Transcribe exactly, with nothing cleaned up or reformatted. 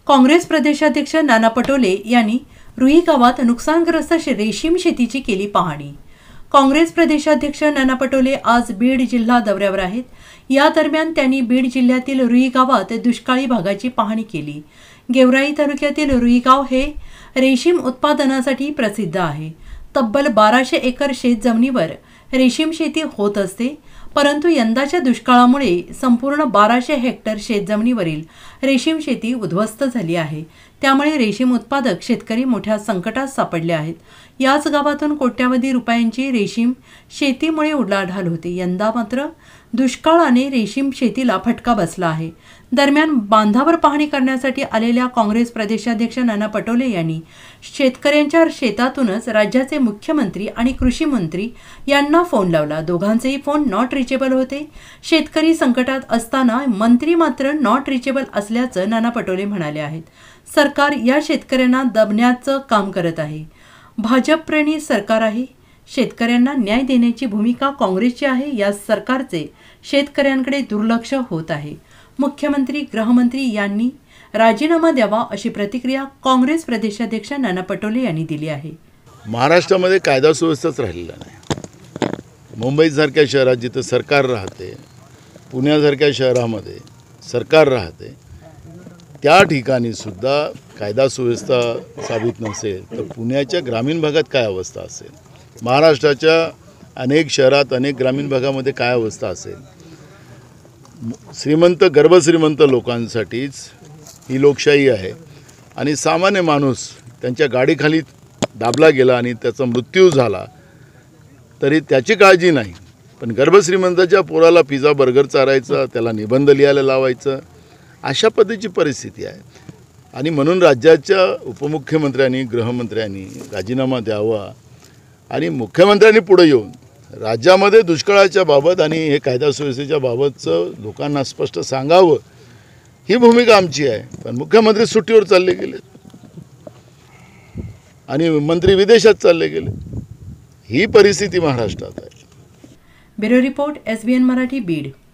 काँग्रेस प्रदेशाध्यक्ष नाना पटोले यांनी रुई गावात नुकसानग्रस्त रेशीम शेतीची केली पाहणी। काँग्रेस प्रदेशाध्यक्ष नाना पटोले आज बीड जिल्हा दौऱ्यावर आहेत। या दरम्यान त्यांनी बीड जिल्ह्यातील रुई गावात दुष्काळी भागाची पाहणी केली। गेवराई तालुक्यातील रुई गाव हे रेशीम उत्पादनासाठी प्रसिद्ध आहे। तब्बल बाराशे एकर शेतजमिनीवर रेशीम शेती होत असते, परंतु यंदाच्या दुष्काळामुळे संपूर्ण बाराशे हेक्टर शेतजमिनीवरील रेशीम शेती उद्ध्वस्त झाली आहे। त्यामुळे रेशीम उत्पादक शेतकरी मोठ्या संकटात सापडले आहेत। याच गावातून कोट्यावधी रुपयांची रेशीम शेतीमुळे उलाढाल होती। यंदा मात्र दुष्काळाने रेशीम शेतीला फटका बसला आहे। दरम्यान बांधावर पाहणी करण्यासाठी आलेल्या काँग्रेस प्रदेशाध्यक्ष नाना पटोले यांनी शेतकऱ्यांच्या शेतातूनच राज्याचे मुख्यमंत्री आणि कृषी मंत्री यांना फोन लावला। दोघांचेही फोन नॉट रिचेबल होते। शेतकरी संकटात असताना मंत्री मात्र नॉट रिचेबल असल्याचं नाना पटोले म्हणाले आहेत। सरकार या शेतकऱ्यांना दबण्याचं काम करत आहे। भाजप प्रणीत सरकार आहे। शेतकऱ्यांना न्याय देण्याची भूमिका काँग्रेसची आहे। या सरकारचे शेतकऱ्यांकडे दुर्लक्ष होत आहे। मुख्यमंत्री गृहमंत्री यांनी राजीनामा द्यावा अशी प्रतिक्रिया काँग्रेस प्रदेशाध्यक्ष नाना पटोले यांनी दिली आहे। महाराष्ट्रामध्ये कायदा सुव्यवस्थाच राहिलेला नाही। मुंबईसारख्या शहरात जिथे सरकार राहते, पुण्यासारख्या शहरामध्ये सरकार राहते, त्या ठिकाणी सुद्धा कायदा सुव्यवस्था साबित नसेल तर पुण्याच्या ग्रामीण भागात काय अवस्था असेल, महाराष्ट्राच्या अनेक शहरात अनेक ग्रामीण भागामध्ये काय अवस्था असेल। श्रीमंत गर्भश्रीमंत लोकांसाठीच ही लोकशाही आहे आणि सामान्य माणूस त्यांच्या गाडीखाली दाबला गेला आणि त्याचा मृत्यू झाला तरी त्याची काळजी नाही, पण गर्भश्रीमंताच्या पोराला पिझ्झा बर्गर चारायचा, त्याला निबंध लिहायला लावायचं, अशा पद्धतीची परिस्थिती आहे। आणि म्हणून राज्याच्या उपमुख्यमंत्र्यांनी गृहमंत्र्यांनी राजीनामा द्यावा आणि मुख्यमंत्र्यांनी पुढे येऊन राज्यामध्ये दुष्काळाच्या बाबत आणि हे कायदा सुव्यवस्थेच्या बाबतचं लोकांना स्पष्ट सांगावं, ही भूमिका आमची आहे। पण मुख्यमंत्री सुट्टीवर चालले गेले आणि मंत्री विदेशात चालले गेले, ही परिस्थिती महाराष्ट्रात आहे। Bureau report S B N Marathi Beed.